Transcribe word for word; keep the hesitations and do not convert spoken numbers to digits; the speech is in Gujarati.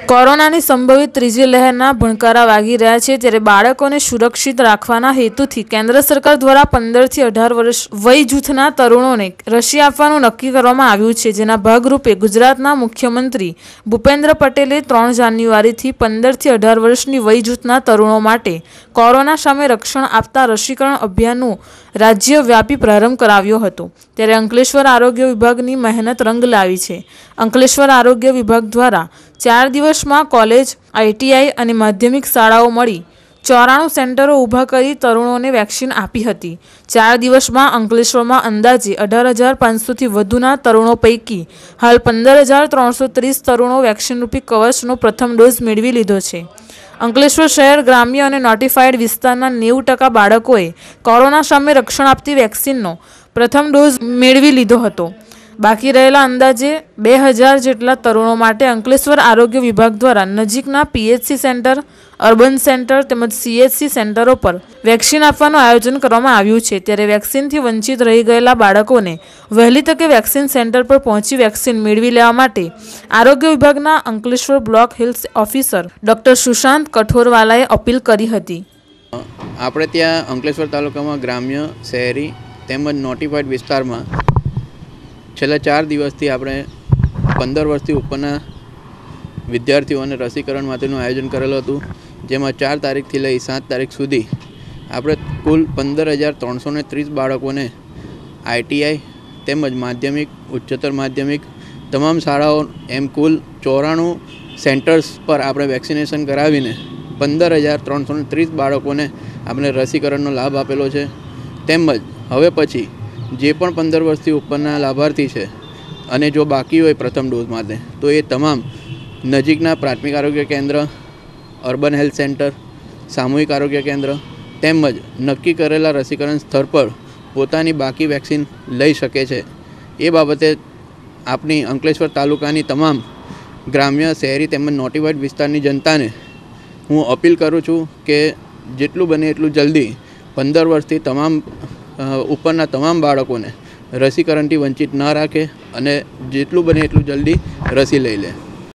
કોરોનાની સંભવિત ત્રીજી લહેરના ભણકારા વાગી રહ્યા છે, ત્યારે બાળકોને સુરક્ષિત રાખવાના હેતુથી કેન્દ્ર સરકાર દ્વારા પંદરથી અઢાર વર્ષ વય જૂથના તરુણોને રસી આપવાનું નક્કી કરવામાં આવ્યું છે, જેના ભાગરૂપે ગુજરાતના મુખ્યમંત્રી ભૂપેન્દ્ર પટેલે ત્રણ જાન્યુઆરીથી પંદરથી અઢાર વર્ષની વય જૂથના તરુણો માટે કોરોના સામે રક્ષણ આપતા રસીકરણ અભિયાનનું રાજ્યવ્યાપી પ્રારંભ કરાવ્યો હતો। ત્યારે અંકલેશ્વર આરોગ્ય વિભાગની મહેનત રંગ લાવી છે। અંકલેશ્વર આરોગ્ય વિભાગ દ્વારા ચાર દિવસમાં કોલેજ, આઈટીઆઈ અને માધ્યમિક શાળાઓ મળી ચોરાણું સેન્ટરો ઊભા કરી તરુણોને વેક્સિન આપી હતી। ચાર દિવસમાં અંકલેશ્વરમાં અંદાજે અઢાર હજાર પાંચસોથી વધુના તરુણો પૈકી હાલ પંદર હજાર ત્રણસો ત્રીસ તરુણો વેક્સિનરૂપી કવચનો પ્રથમ ડોઝ મેળવી લીધો છે। અંકલેશ્વર શહેર ગ્રામ્ય અને નોટિફાઈડ વિસ્તારના નેવું ટકા બાળકોએ કોરોના સામે રક્ષણ આપતી વેક્સિનનો પ્રથમ ડોઝ મેળવી લીધો હતો। બાકી રહેલા અંદાજે બે હજાર જેટલા તરુણો માટે અંકલેશ્વર આરોગ્ય વિભાગ દ્વારા નજીકના પીએચસી સેન્ટર, અર્બન સેન્ટર તેમજ સીએચસી સેન્ટરો પર વેક્સિન આપવાનું આયોજન કરવામાં આવ્યું છે। ત્યારે વેક્સિનથી વંચિત રહી ગયેલા બાળકોને વહેલી તકે વેક્સિન સેન્ટર પર પહોંચી વેક્સિન મેળવી લેવા માટે આરોગ્ય વિભાગના Ankleshwar block health officer doctor Sushant કઠોરવાલાએ અપીલ કરી હતી। આપણે ત્યાં અંકલેશ્વર તાલુકામાં ગ્રામ્ય, શહેરી તેમજ નોટિફાઈડ વિસ્તારમાં છેલ્લા ચાર દિવસથી આપણે પંદર વર્ષથી ઉપરના વિદ્યાર્થીઓને રસીકરણ માટેનું આયોજન કરેલું હતું, જેમાં ચાર તારીખથી લઈ સાત તારીખ સુધી આપણે કુલ પંદર હજાર ત્રણસો ને ત્રીસ બાળકોને આઈટીઆઈ તેમજ માધ્યમિક, ઉચ્ચતર માધ્યમિક તમામ શાળાઓ એમ કુલ ચોરાણું સેન્ટર્સ પર આપણે વેક્સિનેશન કરાવીને પંદર હજાર ત્રણસો ને ત્રીસ બાળકોને આપણે રસીકરણનો લાભ આપેલો છે। તેમજ હવે પછી જે પણ પંદર વર્ષથી ઉપરના લાભાર્થી છે અને જો બાકી હોય પ્રથમ ડોઝ માટે તો એ તમામ નજીકના પ્રાથમિક આરોગ્ય કેન્દ્ર, અર્બન હેલ્થ સેન્ટર, સામૂહિક આરોગ્ય કેન્દ્ર તેમજ નક્કી કરેલા રસીકરણ સ્થળ પર પોતાની બાકી વેક્સિન લઈ શકે છે। એ બાબતે આપણી અંકલેશ્વર તાલુકાની તમામ ગ્રામ્ય, શહેરી તેમજ નોટિફાઈડ વિસ્તારની જનતાને હું અપીલ કરું છું કે જેટલું બને એટલું જલ્દી પંદર વર્ષથી તમામ ઉપરના તમામ બાળકોને રસીકરણથી વંચિત ન રાખે અને જેટલું બને એટલું જલ્દી રસી લઈ લે।